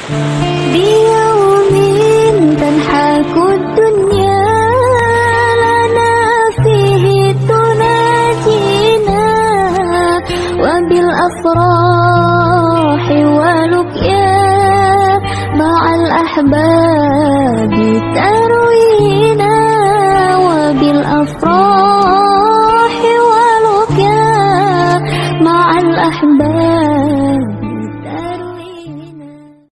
بيوم تنحك الدنيا لنا فيه تناجينا وبالأفراح واللقيا مع الأحباب تروينا وبالأفراح واللقيا مع الأحباب